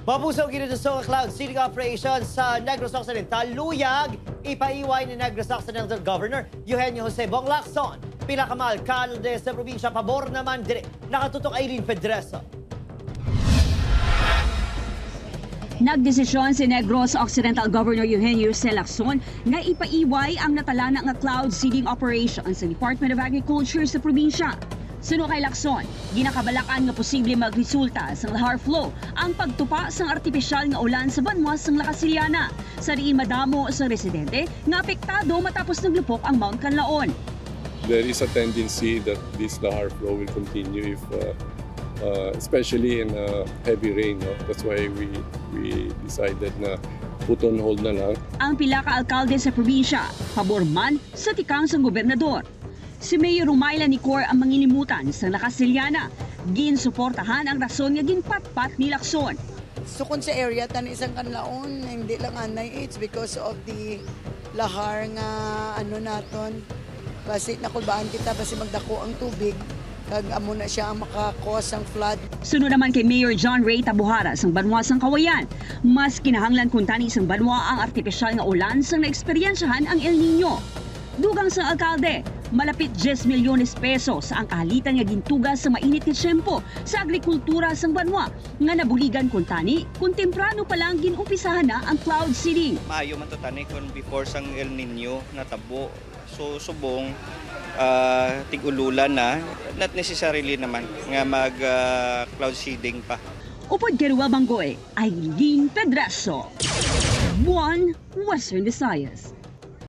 Mapuso ginuduso ang cloud seeding operation sa Negros Occidental. Luyag, ipaiway ni Negros Occidental Governor Eugenio Jose Bong Lacson. Pinakamal alkalde sa probinsya, pabor naman dire. Nakatutok Aileen Pedreso. Nagdesisyon si Negros Occidental Governor Eugenio Jose Lacson na ipaiway ang natalana nga cloud seeding operation sa Department of Agriculture sa probinsya. Suno kay Lacson, ginakabalakan nga posible magresulta sa lahar flow ang pagtupa sang artipisyal nga ulan sa banwa sang Lacasiliana. Sa diin madamo sa residente nga apektado matapos naglupok ang Mount Canlaon. There is a tendency that this lahar flow will continue if especially in heavy rain. No? That's why we decided na put on hold na lang. Ang pila ka alkalde sa probinsya, pabor man sa tikang sang gobernador. Si Mayor Rumayla Nicor ang mangilimutan sa Lacasiliana. Ginsuportahan ang rason nga ginpatpat ni Lacson. Sukon sa area tan isang Canlaon, hindi lang anay, it's because of the lahar nga naton. Kasi nakulbaan kita basi magdako ang tubig. Kag amo na siya ang makakos ang flood. Sunod naman kay Mayor John Ray Tabuhara sang Banwa sang Kawayan. Mas kinahanglan kung tani sang banwa ang artipisyal nga ulan sang naeksperyensyahan ang El Nino. Dugang sa alkalde, malapit 10 milyones pesos ang kahalitan nga gintugas sa mainit nga tiyempo sa agrikultura sang banwa nga nabuligan kung tani kung temprano pa lang ginumpisahan na ang cloud seeding. Maayo man to tani kung before sang El Nino natabo. So subong tig-ululan na, not necessarily naman nga mag cloud seeding pa. Upod kay Ruel Banggoy, Aileen Pedreso, One Western Visayas.